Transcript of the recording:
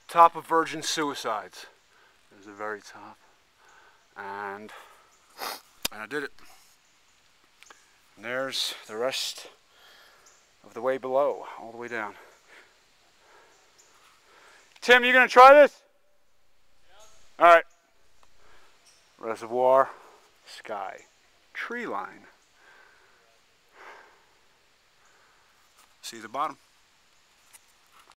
top of Virgin Suicides. There's the very top. And I did it. And there's the rest of the way below, all the way down. Tim, you gonna try this? Yeah. All right. Reservoir, sky, tree line. See the bottom.